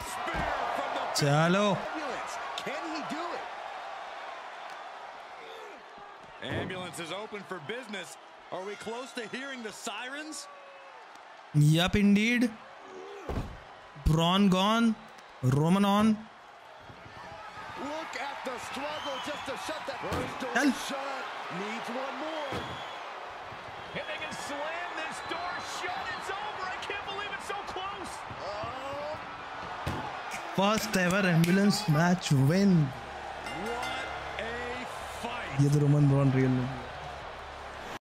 चलो Ambulance is open for business. Are we close to hearing the sirens? Yup, indeed. Braun gone. Roman on. Look at the struggle just to shut that door shut. Needs one more. If they can slam this door shut, it's over. I can't believe it's so close. First ever ambulance match win. What a fight. ये तो Roman bronze real में